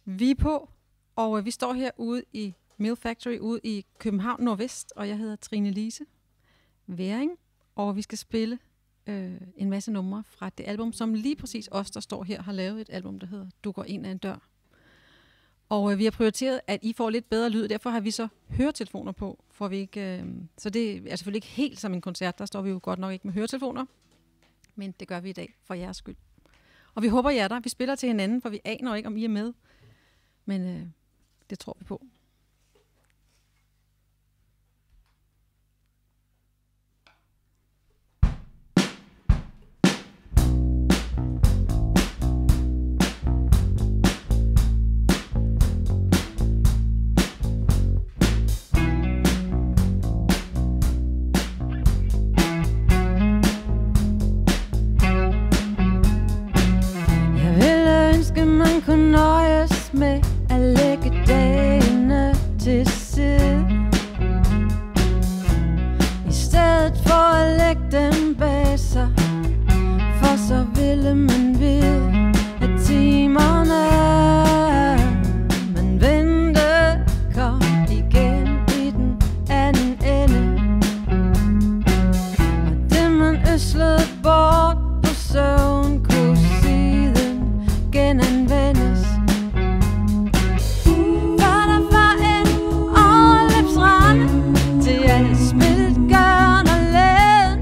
Vi er på, og vi står herude i Mill Factory ude i København Nordvest, og jeg hedder Trine Lise Væring, og vi skal spille en masse numre fra det album, som lige præcis os, der står her, har lavet et album, der hedder Du går ind ad en dør. Og vi har prioriteret, at I får lidt bedre lyd, derfor har vi så høretelefoner på, for vi ikke, så det er selvfølgelig ikke helt som en koncert, der står vi jo godt nok ikke med høretelefoner, men det gør vi i dag for jeres skyld. Og vi håber, I er der. Vi spiller til hinanden, for vi aner ikke, om I er med, men det tror vi på. Kunne nøjes med at lægge dagene til side, i stedet for at lægge dem bag sig, for så ville man vide, at timerne man vente kom igen i den anden ende, og det man øslede bort på søvn kunne siden genanvendes. For der var en overløbsrende til alle spiltgørn og læn,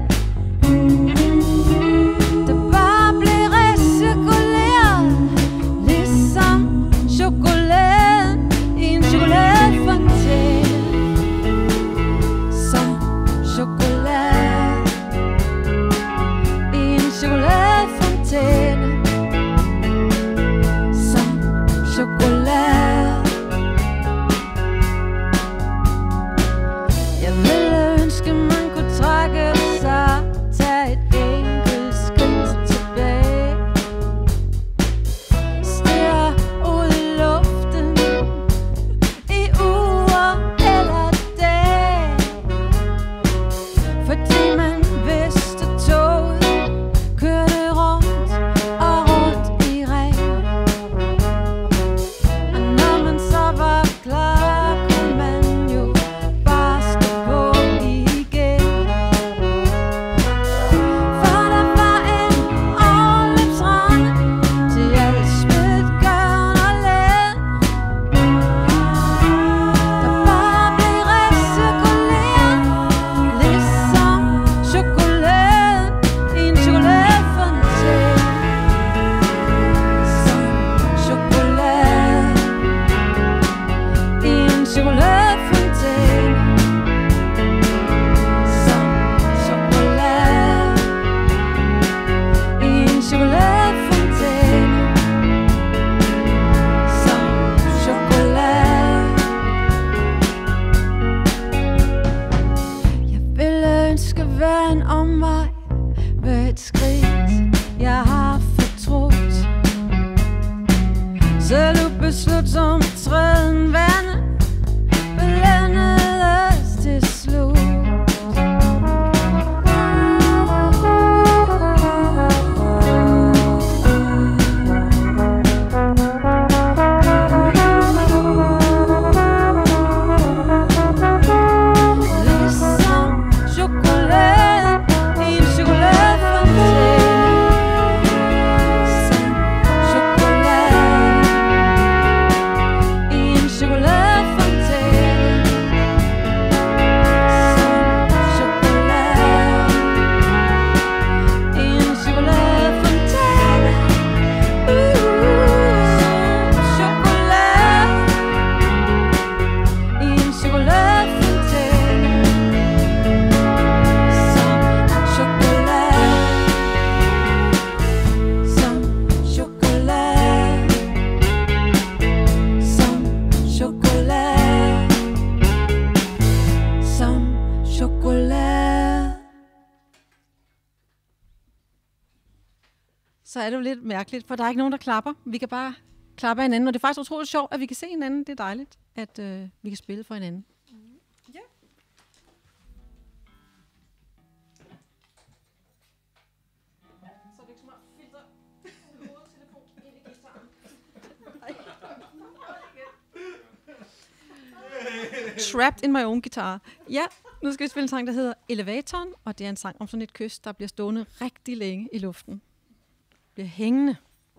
der bare blev recirkuleret, ligesom chokoladen i en chokoladefontæne. Som chokolade i en chokoladefontæne. Chokolade. Jeg ville ønske, man kunne trække sig, tage et enkelt skridt tilbage, stirre ud i luften i uger eller dage, fordi man vidste, toget kørte rundt og rundt i regn. Var klar, kunne man jo bare stå på igen. For der var en overløbsrende til alle spiltgørn og læn, der bare blev recirkuleret, ligesom chokoladen i en chokoladefontæne. Som chokolade i en chokoladefontæne. Som chokolade i en chokoladefontæne. Som chokolade. Jeg ville ønske hver en omvej ved et skridt, jeg har fortrudt. Selv ubeslutsom træden vande belønnedes til slut. Ligesom chokolade i en chokoladefontæne. Som chokolade i en chokoladefontæne. Som chokolade i en chokoladefontæne. Chokolade i en chokoladefontæne. Som chokolade. Som chokolade. Som chokolade. Som chokolade. Så er det jo lidt mærkeligt, for der er ikke nogen, der klapper. Vi kan bare klappe af hinanden, og det er faktisk utroligt sjovt, at vi kan se hinanden. Det er dejligt, at vi kan spille for hinanden. Ja. Så er det ikke så meget filter hovedtelefon ind i gitaren. Trapped in my own guitar. Ja, nu skal vi spille en sang, der hedder Elevatoren, og det er en sang om sådan et kys, der bliver stående rigtig længe i luften. Bliver hængende.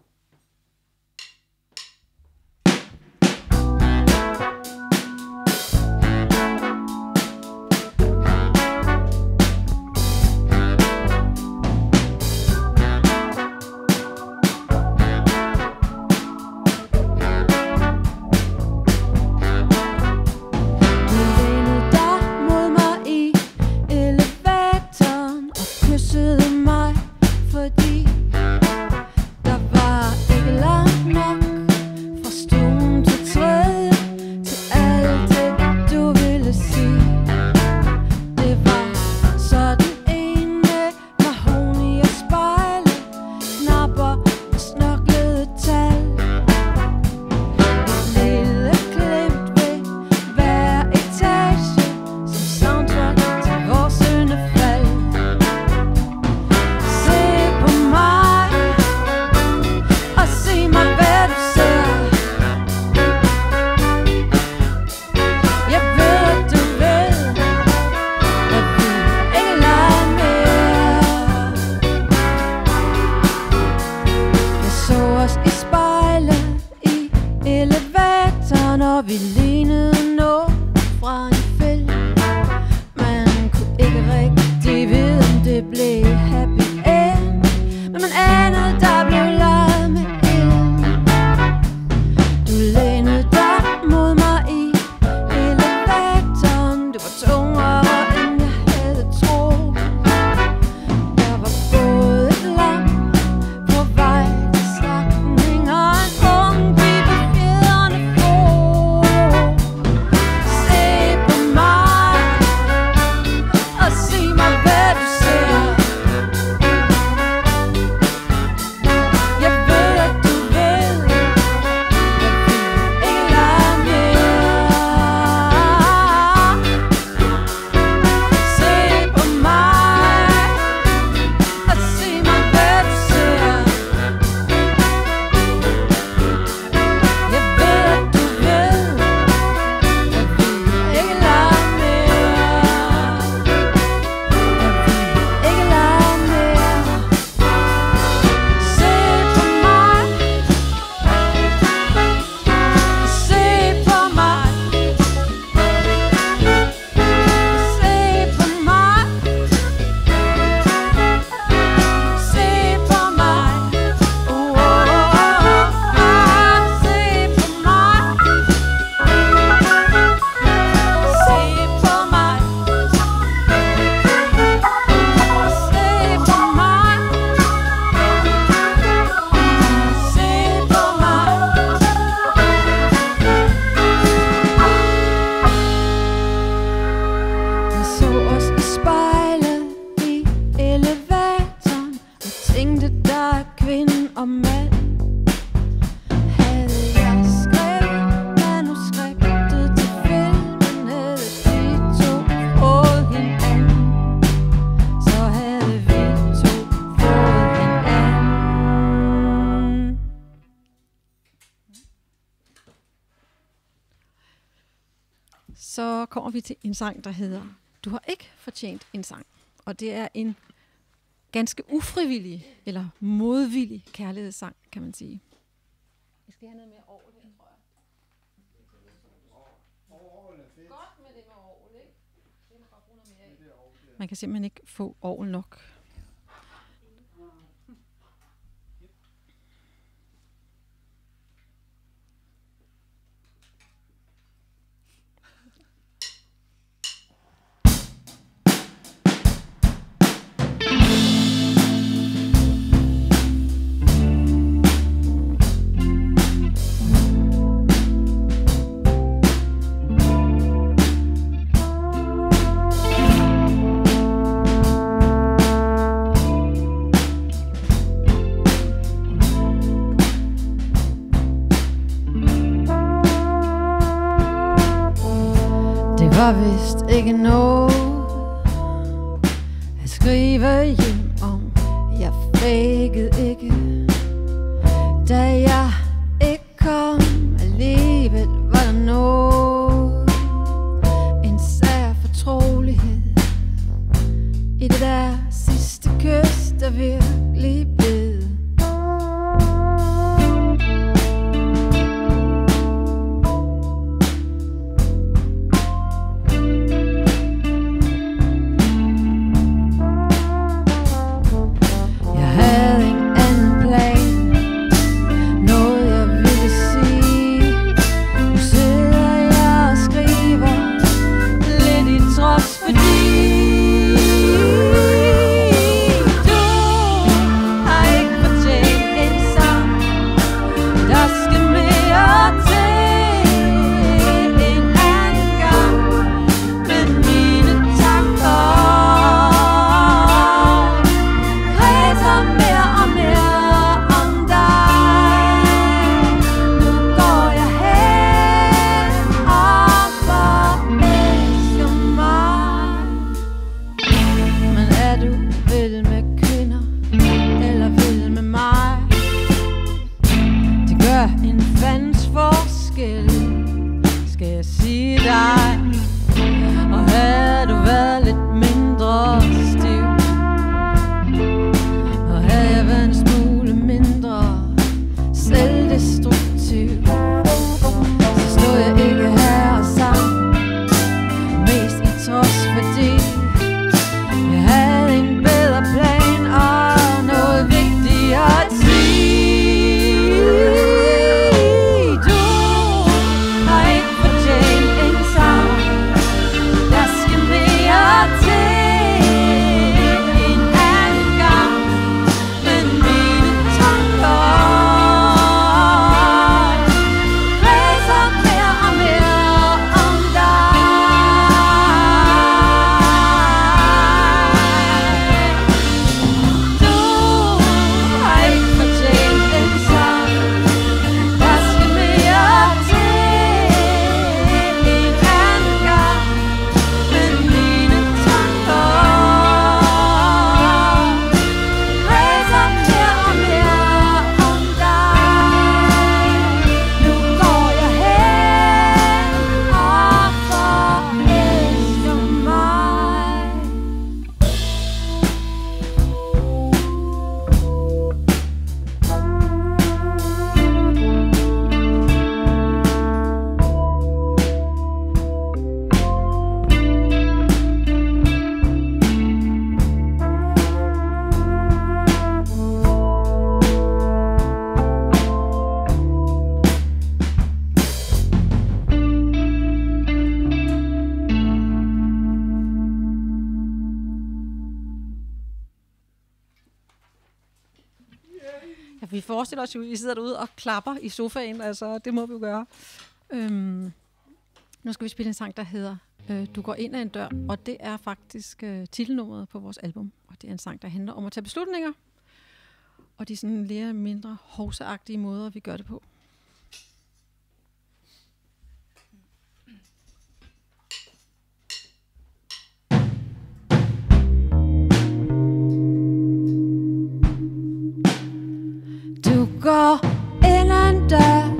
Så kommer vi til en sang, der hedder Du har ikke fortjent en sang. Og det er en ganske ufrivillig eller modvillig kærlighedssang, kan man sige. Jeg skal have noget mere orgel her, tror jeg. Godt med det med orgel, ikke? Det må godt bruge noget mere af. Man kan simpelthen ikke få orgel nok. var vist ikke noget at skrive hjem om. Jeg fakede ikke, da jeg ikke kom. Alligevel var der noget en fandens forskel, skal jeg sige dig. Og havde du været lidt mindre stiv, og havde jeg været en smule mindre selvdestruktiv, så stod jeg ikke her og sang, mest i trods fordi jeg havde en bedre plan og noget vigtigere at sige. Du har ikke fortjent en sang, der skal mere til en anden gang, men mine tanker kredser mere og mere om dig. Du har ikke fortjent en sang, der skal mere til en anden gang, men mine tanker kredser mere og mere om dig. Nu går jeg hen og forelsker mig. Ja, vi forestiller os jo, at I sidder derude og klapper i sofaen, altså det må vi jo gøre. Nu skal vi spille en sang, der hedder Du går ind ad en dør, og det er faktisk titelnummeret på vores album. Og det er en sang, der handler om at tage beslutninger, og de sådan lidt mindre hovseagtige måder, vi gør det på. Du går ind ad en dør,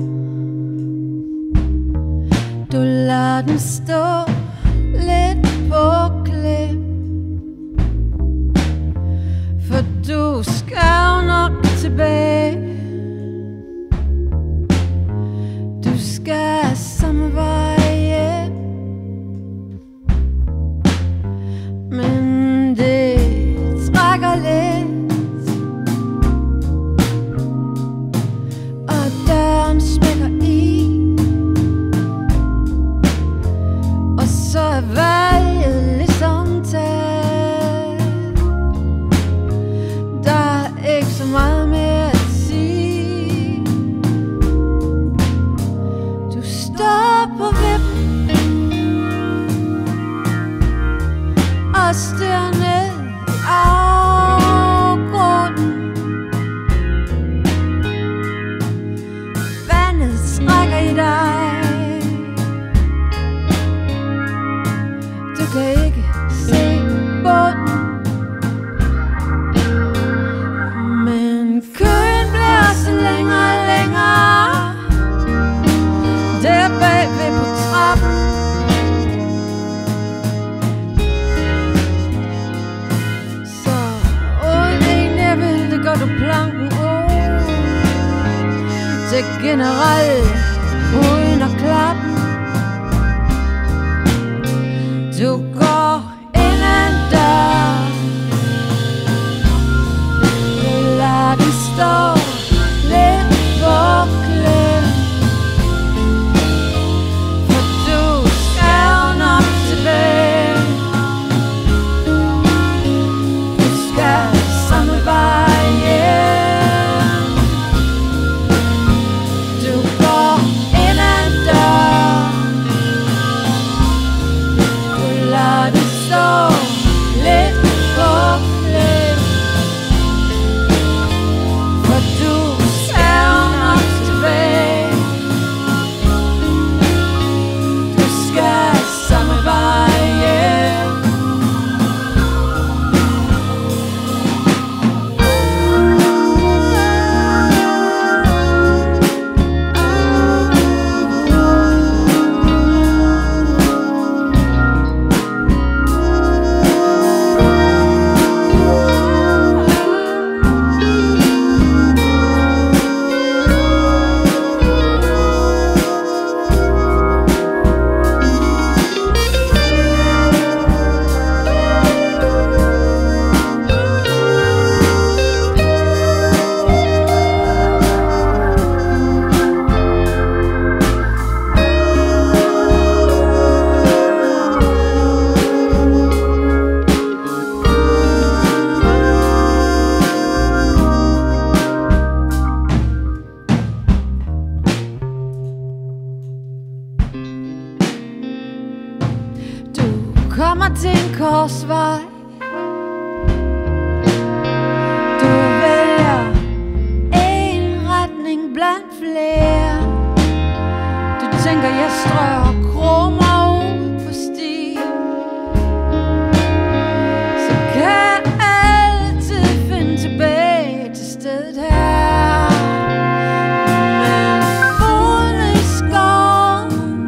du lader den stå lidt på klem, for du skal jo nok tilbage. Du skal samme vej hjem, men det trækker lidt, og døren smækker i, og så er valget ligesom taget. Der er ikke så meget mere at sige. Du står på vippen og stirrer ned i afgrunden. Vandet trækker i dig, du kan ikke se bunden, men køen bliver så længere og længere der bagved på trappen. Så uden en næppe, det gør du planken ud til generelt uden at klappe. Du går ind ad en dør, du lader den stå lidt på klem, for du skal jo nok tilbage. Du skal samme vej hjem. Du går ind ad en dør, du lader den stå lidt på klem, for kommer til en korsvej. Du vælger en retning blandt flere. Du tænker, jeg strøger krummer ud på stien. Så kan jeg altid finde tilbage til stedet her. Men fuglene i skoven,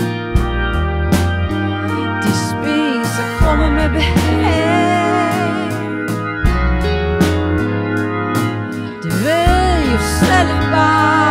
de spiser krummer med behag. Det ved jo selv et barn.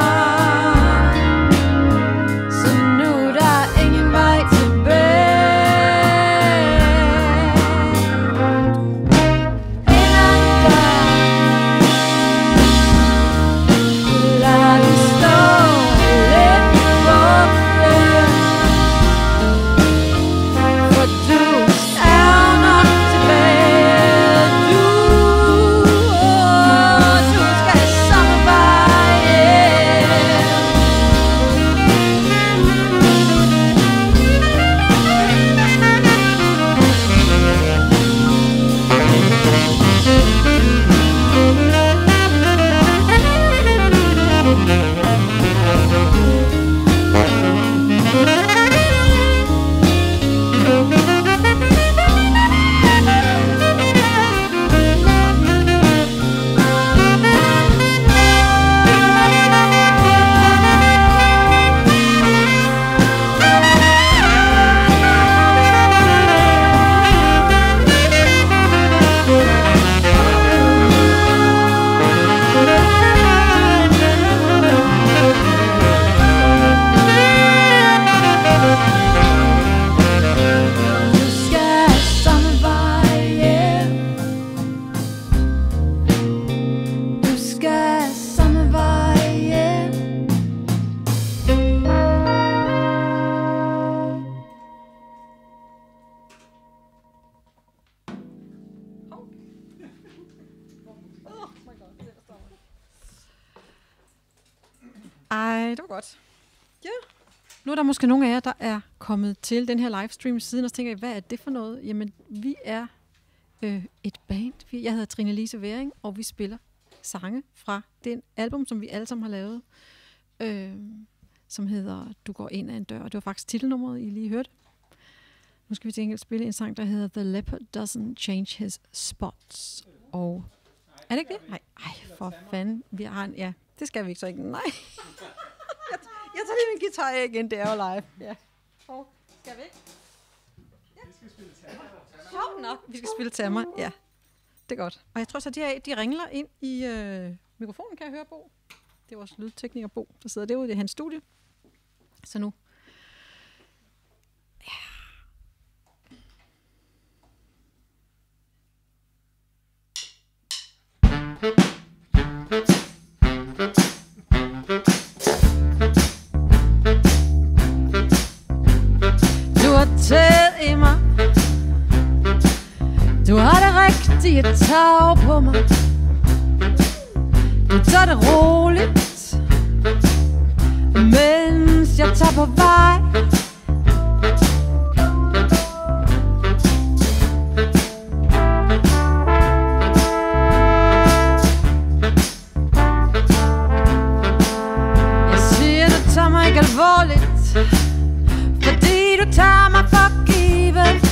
Ej, det var godt. Ja. Nu er der måske nogle af jer, der er kommet til den her livestream siden, og tænker, hvad er det for noget? Jamen, vi er et band. Jeg hedder Trine Lise Væring, og vi spiller sange fra den album, som vi alle sammen har lavet, som hedder Du går ind ad en dør. Og det var faktisk titelnummeret, I lige hørte. Nu skal vi til enkelt spille en sang, der hedder The Leopard Doesn't Change His Spots. Og er det ikke det? Nej, for fanden. Vi har en, ja, det skal vi ikke så ikke. Nej. Jeg tager lige min guitar af igen, det er jo live. Ja. Og skal vi ikke? Ja. Vi skal spille Tammer. Sjovt nok, vi skal spille Tammer, ja. Det er godt. Og jeg tror så, de ringler ind i mikrofonen, kan jeg høre, Bo. Det er vores lydtekniker, Bo, der sidder derude i hans studie. Så nu. Ja. Du har taget i mig. Du har det rigtige tag på mig. Du tager det roligt, mens jeg tager på vej. Jeg siger, du tager mig ikke alvorligt, fordi du tager mig for givet.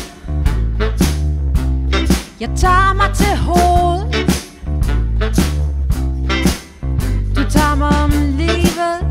Jeg tager mig til hovedet. Du tager mig om livet.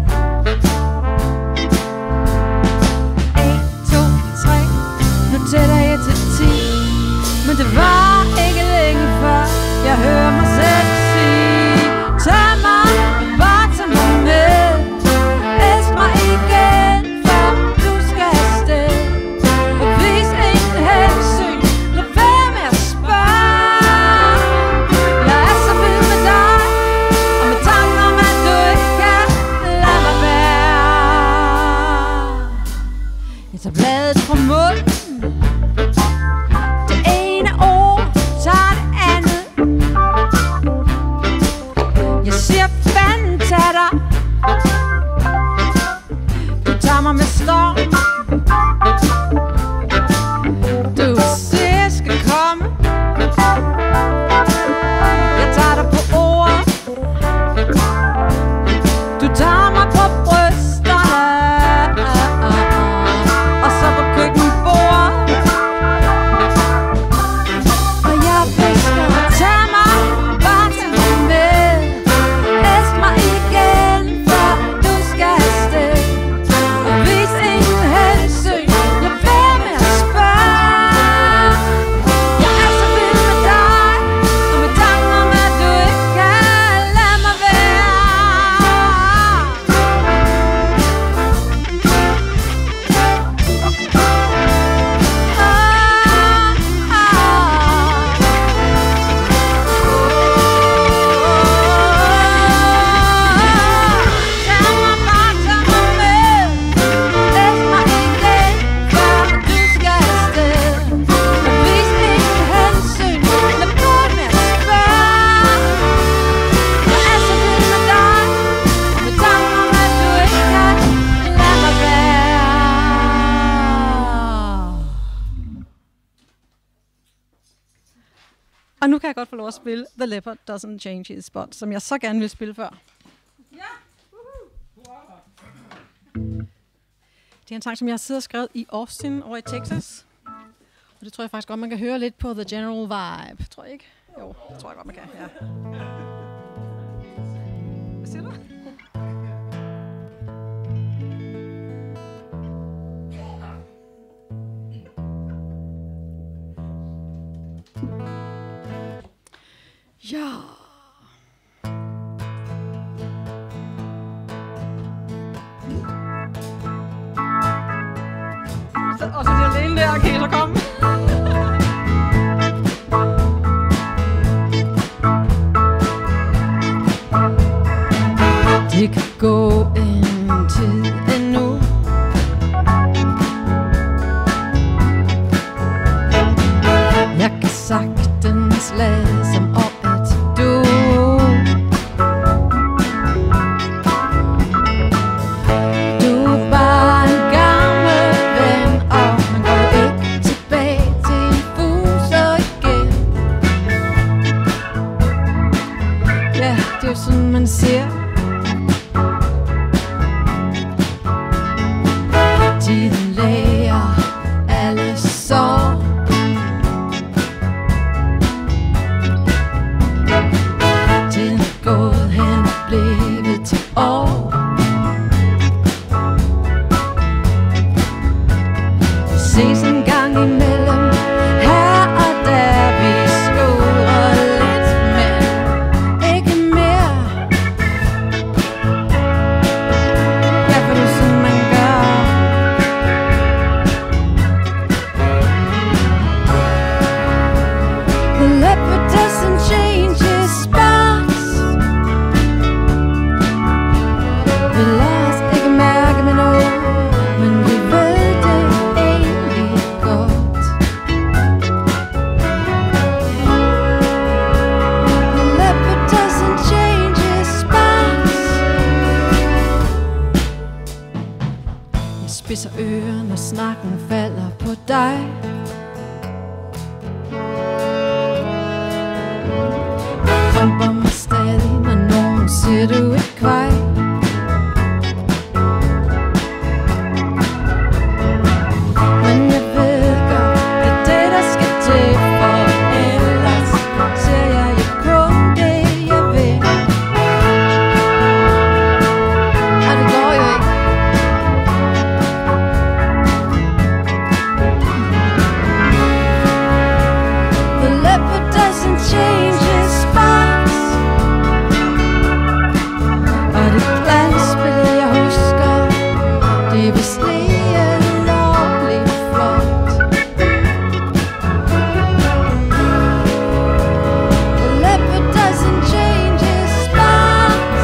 1, 2, 3. Nu tæller jeg til 10. Men det var ikke længe før jeg hører mig selv sige: tag mig, bare tag mig med. Elsk mig igen, før du skal afsted. Og vis ingen hensyn, lad være med at spørge. Jeg er så vild med dig, og med tanken om at du ikke kan lade mig være. Jeg tager bladet fra munden. Det ene ord tager det andet. Jeg siger fanden tag dig. Du tager mig med storm. Og nu kan jeg godt få lov at spille The Leopard Doesn't Change His Spot, som jeg så gerne vil spille før. Ja! Det er en sang, som jeg har siddet og skrevet i Austin over i Texas. Og det tror jeg faktisk godt, man kan høre lidt på The General Vibe. Tror jeg ikke? Jo, det tror jeg godt, man kan. Ja. Hvad siger du? Ja. Og så er det alene der, kan I så komme? Det kan gå en tid endnu. Jeg kan sagtens lade som om at du er bare en gammel ven, og man går ikke tilbage til en fuser igen. Ja, det er jo sådan man ser. Tiden læger alle sår. Tiden er gået hen og blevet til år. Vi ses en gang imellem her og der. Vi skårer lidt, men ikke mere. Ja, for det er sådan man gør. The leopard doesn't change his spots. Vi lader os ikke mærke med noget, men vi ved det egentlig godt. The leopard doesn't change his spots. Jeg spidser ører, når snakken falder på dig. Krumper mig stadig, når nogen siger du er kvej. Men jeg ved godt, det er det der skal til, for ellers ser jeg jo kun det jeg vil. Og det går jo ikke. The leopard doesn't change his spots. Og det glasspil jeg husker, det er vist lige lovligt flot. The leopard doesn't change his spots.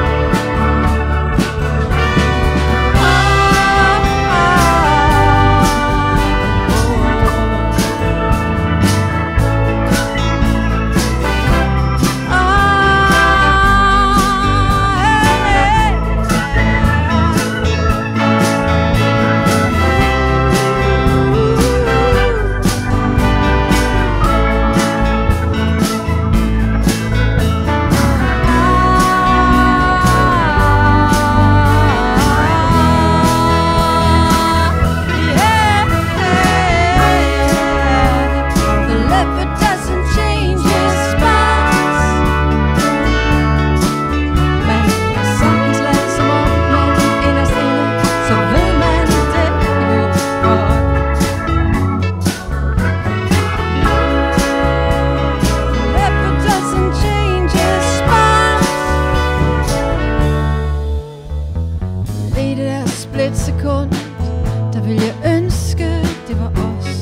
Sekund, der vil jeg ønske, det var os.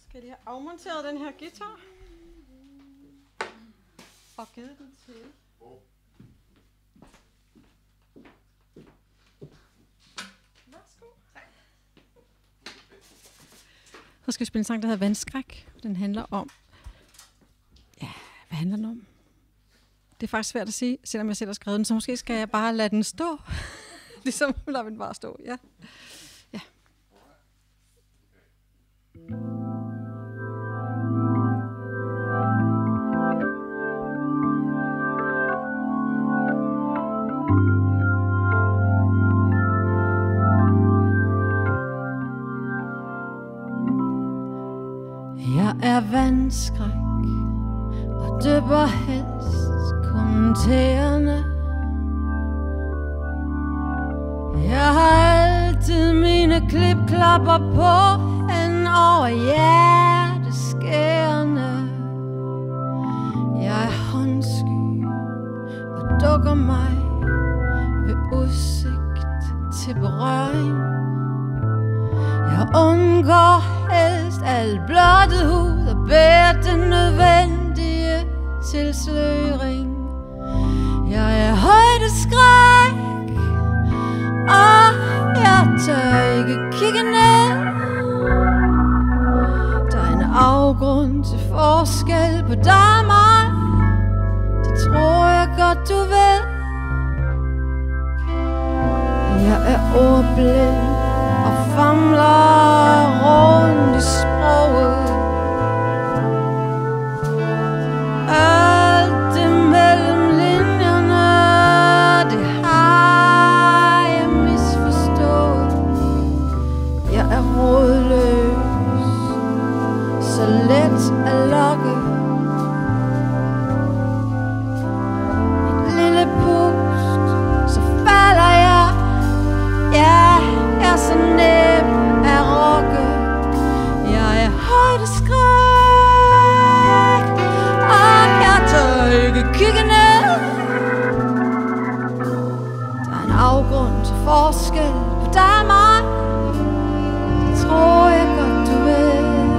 skal lige have afmonteret den her guitar. Og givet den til... Værsgo. Så skal vi spille en sang, der hedder Vandskræk. Den handler om... Ja, hvad handler den om? Det er faktisk svært at sige, selvom jeg selv har skrevet den, så måske skal jeg bare lade den stå. Ligesom lader den bare stå, ja. Ja. Jeg er vandskræk og dypper helst kun tæerne. Jeg har altid mine klipklapper på hen over hjerteskærende. Jeg er håndsky og dukker mig ved udsigt til berøring. Jeg undgår helst al blottet hud og bærer den nødvendige tilsløring. Jeg er højdeskræk, og jeg tør ikke kigge ned. Der er en afgrund til forskel på dig og mig. Det tror jeg godt du ved. Jeg er ordblind og famler rundt i sproget. Alt det mellem linjerne, det har jeg misforstået. Jeg er rådløs, så let at lokke. Et lille pust, så falder jeg. Jeg er så nem at rokke. Jeg er højdeskræk, og jeg tør ikke kigge ned. Der er en afgrund til forskel på dig og mig. Det tror jeg godt du ved.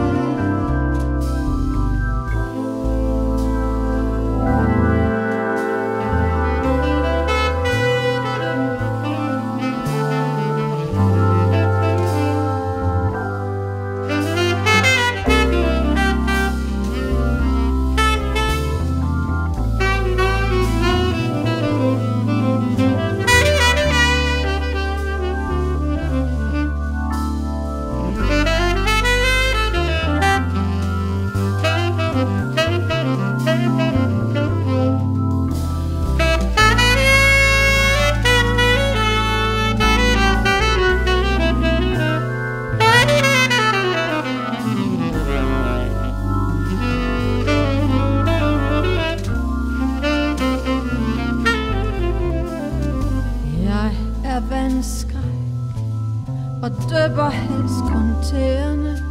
Og døber helst kun tæerne.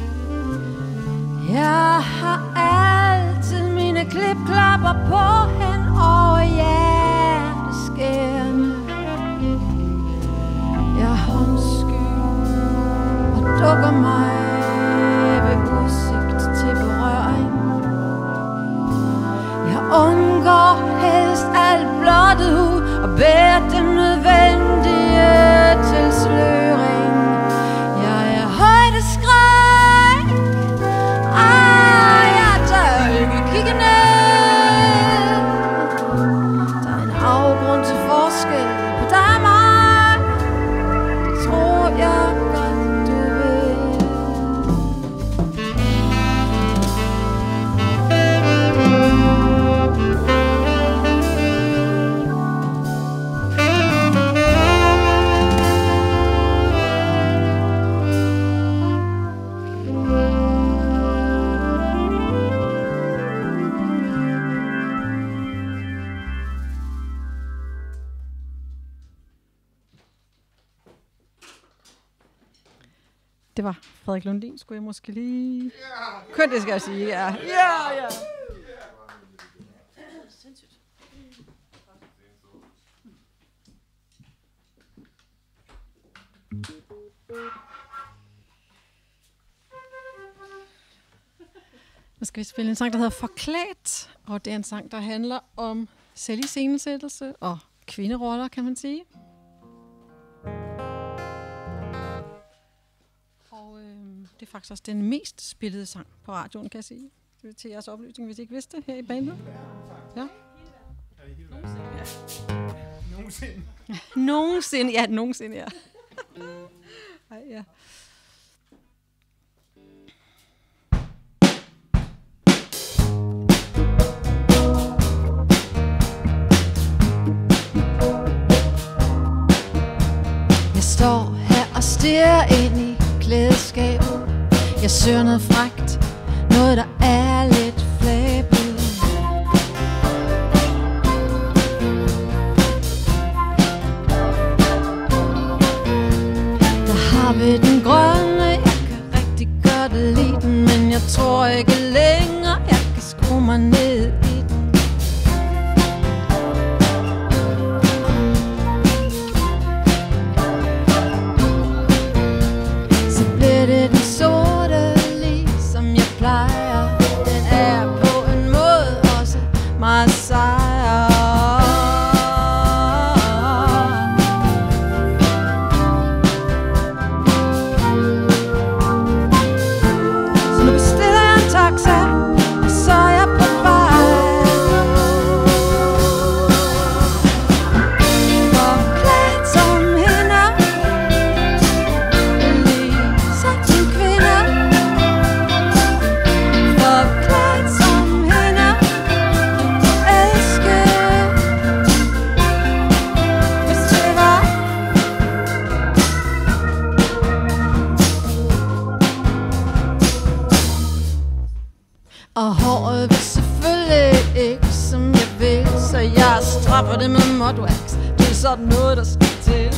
Jeg har altid mine klipklapper på hen over hjerteskærende. Jeg er håndsky og dukker mig ved udsigt til berøring. Jeg undgår helst alt blottet hud og bærer den nødvendige tilsløring. Jeg er højdeskræk, jeg tør ikke kigge ned. Der er en afgrund til forskel på dig og mig. Det tror jeg godt du ved. Det var Frederik Lundin, skulle jeg måske lige... Kønt, det skal jeg sige, ja. Ja. Nu skal vi spille en sang, der hedder Forklædt, og det er en sang, der handler om selviscenesættelse og kvinderoller, kan man sige. Og det er faktisk også den mest spillede sang på radioen, kan jeg sige. Det er til jeres oplysning, hvis I ikke vidste det her i bandet. Ja. Nogensinde. Nogensinde, ja, nogensinde, ja. Ej, ja. Jeg står her og stirrer ind i klædeskabet. Jeg søger noget frækt, noget der er lidt flabet. Der har vi den grønne, jeg kan rigtig godt lide den, men jeg tror ikke længere, jeg kan skrue mig ned i den. Det er den sorte, ligesom jeg plejer. Den er på en måde også meget sejr. Så nu bestiller jeg en taxa, og så er jeg på vej. Forklædt som hende, og håret vil selvfølgelig ikke, som jeg vil, så jeg straffer det med modwax. Det er sådan noget, der skal til.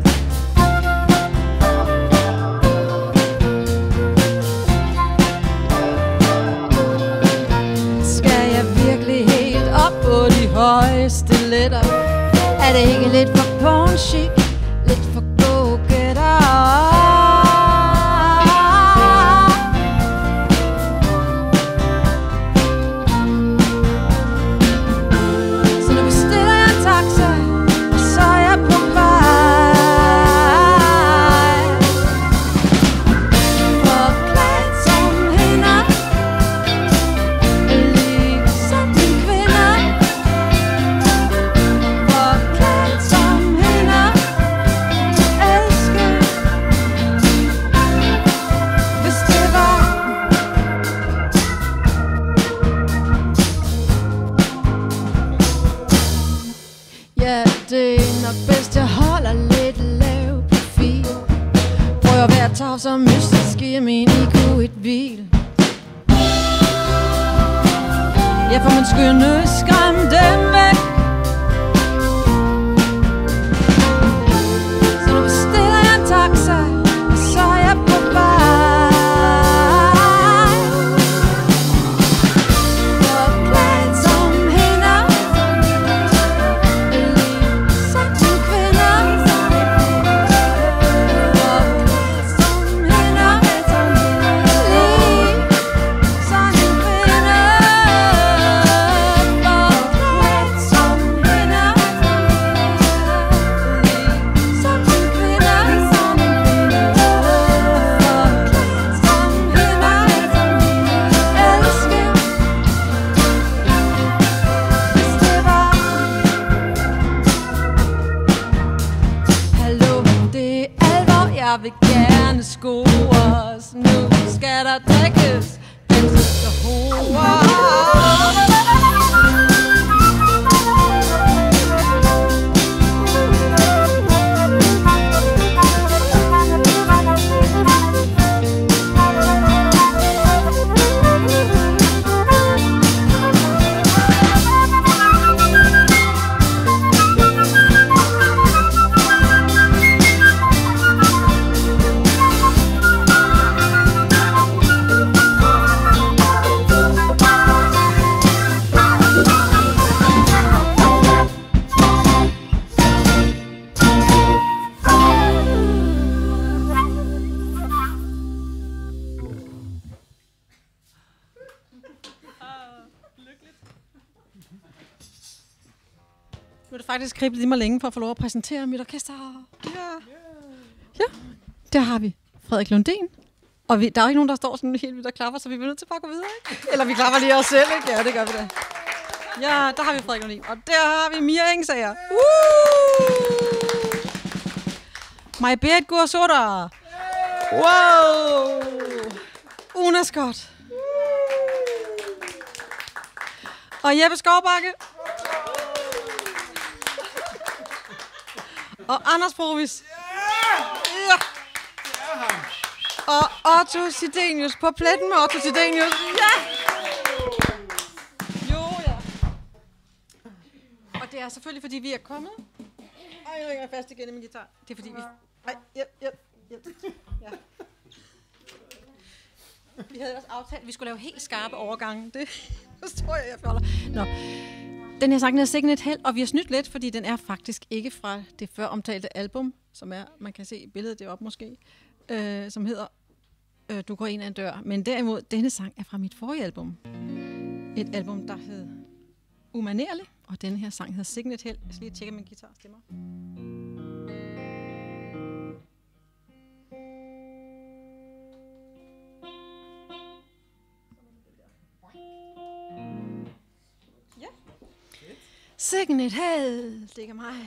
Skal jeg virkelig helt op på de højeste letter? Er det ikke lidt for porn chic? Lidt for go-getter? Ja, det er nok bedst, jeg holder lidt lav profil. Prøver at være tav som mystisk, giver min IQ et hvil. Ja, for man skynde skræmme dem væk. Så nu bestiller jeg en taxa, og så er jeg på vej. Forklædt som hende, jeg vil gerne scores. Nu skal der drikkes, mens jeg skal hore. Nu er det faktisk kriblet i mig længe for at få lov at præsentere mit orkester. Ja, der har vi Frederik Lundin. Og der er jo ikke nogen, der står sådan helt vildt og klapper, så vi bliver nødt til bare at gå videre, ikke? Eller vi klapper lige os selv, ikke? Ja, det gør vi da. Ja, der har vi Frederik Lundin. Og der har vi Mia Engsager. Maj-Berit Gursota. Wow! Una Scott. Og Jeppe Skovbakke. Og Anders Provis. Ja! Og Otto Sidenius på pletten med Otto Sidenius. Ja! Jo, ja. Og det er selvfølgelig, fordi vi er kommet. Ej, jeg ringer fast igen i min guitar. Det er fordi vi... Ej, hjælp. Ja. Vi havde også aftalt, at vi skulle lave helt skarpe overgange. Det tror jeg folder. Nå. Den her sang er Signet Held, og vi har snydt lidt, fordi den er faktisk ikke fra det før omtalte album, som er, man kan se billedet deroppe måske, som hedder Du går ind ad en dør. Men derimod, denne sang er fra mit forrige album. Et album, der hed Umanerlig, og denne her sang hedder Signet Held. Jeg skal lige tjekke min guitarstemmer. Signet Held, det er mig.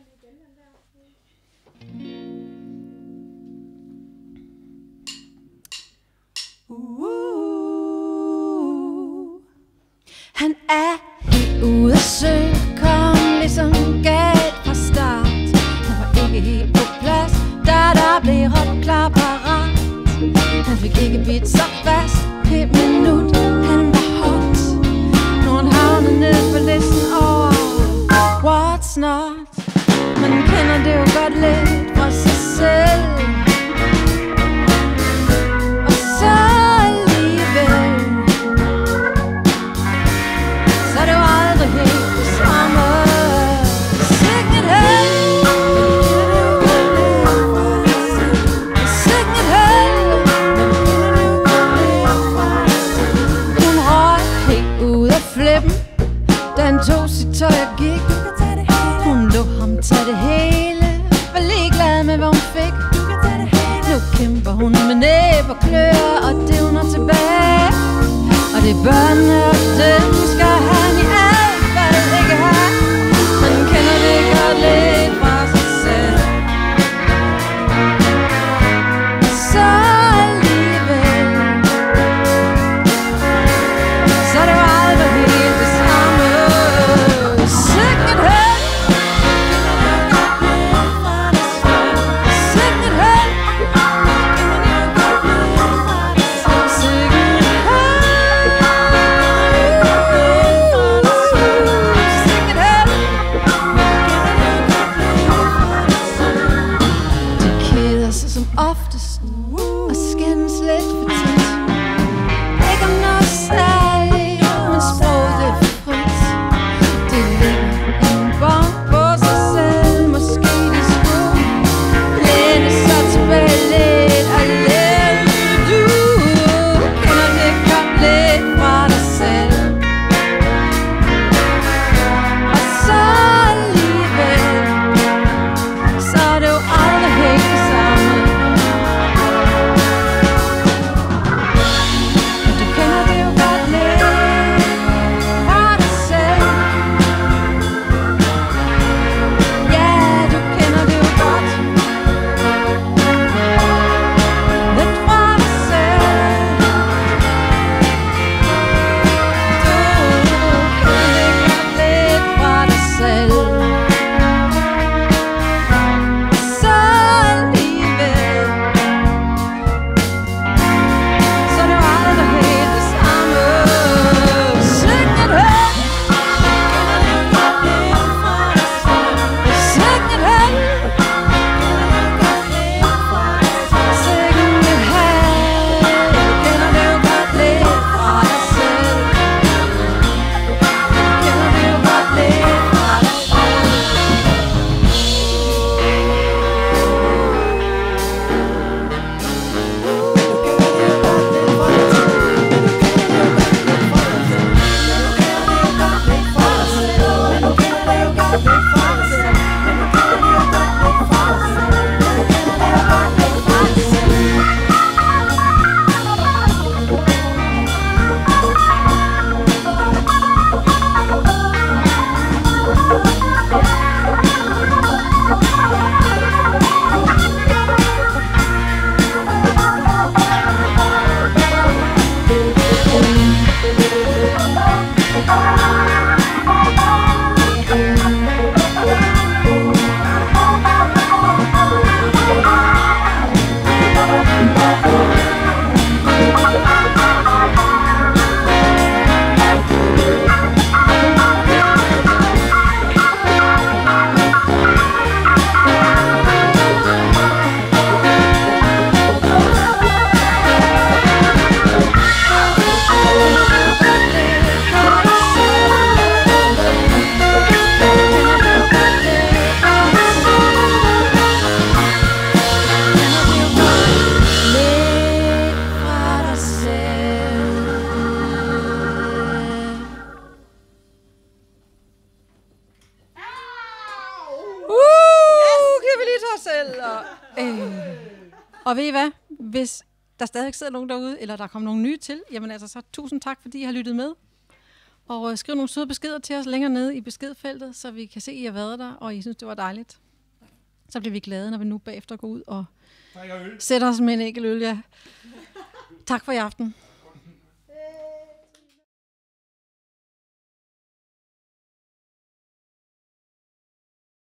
Han er helt ude af søen, kom ligesom galt fra start. Han var ikke helt på plads, da der blev råbt klar parat. Han fik ikke bidt sig fast, et minut, han var hot. Nu han havnet ned på listen over What's Not. Man kender det jo godt lidt fra sig selv. Og så alligevel, så er det jo aldrig helt det samme. Signet Held, Signet Held. Hun røg helt ud af flippen, da han tog sit tøj og gik. Hun lå ham tage det hele, var ligeglad med hvad hun fik. Nu kæmper hun med næb og klør og divner tilbage. Og det børnene og dem skal han i alt fald ikke have. Han kender det godt lidt fra sig selv. Så alligevel, så er det jo aldrig helt det samme. Signet Held, Signet Held, Signet Held. Og ved I hvad? Hvis der stadig sidder nogen derude, eller der kommer nogen nye til, jamen altså så tusind tak, fordi I har lyttet med. Og skriv nogle søde beskeder til os længere nede i beskedfeltet, så vi kan se, at I har været der, og I synes, det var dejligt. Så bliver vi glade, når vi nu bagefter går ud og sætter os med en enkelt øl. Ja. Tak for i aften.